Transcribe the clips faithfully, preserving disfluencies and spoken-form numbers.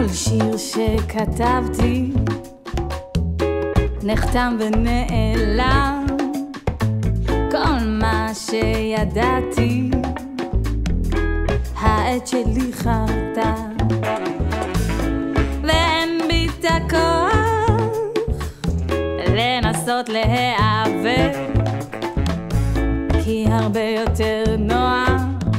כל שיר שכתבתי נחתם ונעלם, כל מה שידעתי העת שלי חרתה, ואין בי את הכוח לנסות להיאבק, כי הרבה יותר נוח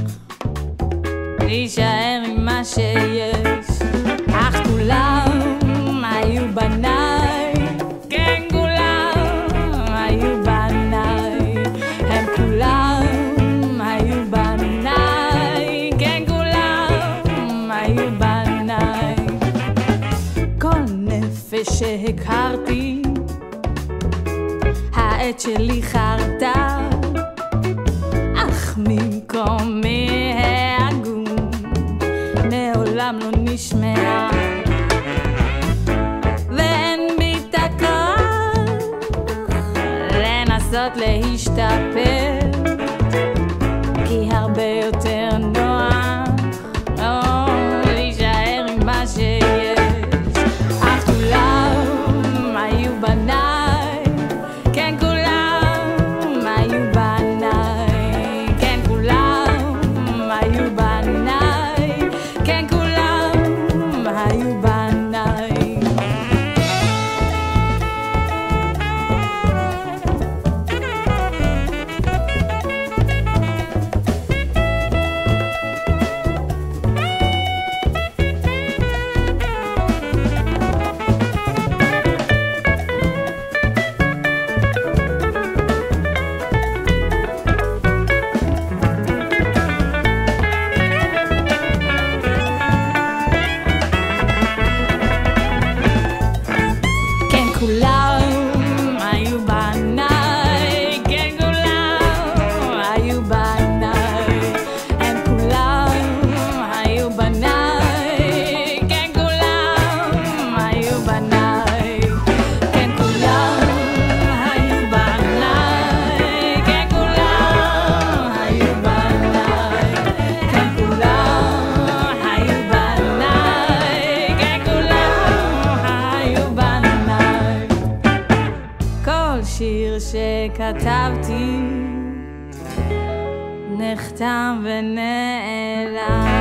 להישאר עם מה שיש. אך כולם היו בניי, כן כולם היו בניי, הם כולם היו בניי, כן כולם היו בניי. כל נפש שהכרתי העת שלי חרתה, אך ממקומי ההגון מעולם לא נשמעה, ואין בי את הכוח לנסות להשתפר, כי הרבה יותר נוח לא להישאר עם מה שיש. אך כולם היו בניי, כן כולם היו בניי, כן כולם היו בניי, כן כולם היו בניי. כולם היו בניי, כן כולם היו בניי, הם כולם היו בניי, כן כולם היו בניי, כן כולם היו בניי, כן כולם היו בניי, כן כולם היו בניי, כן כולם היו בניי. כל שיר שכתבתי נחתם ונעלם.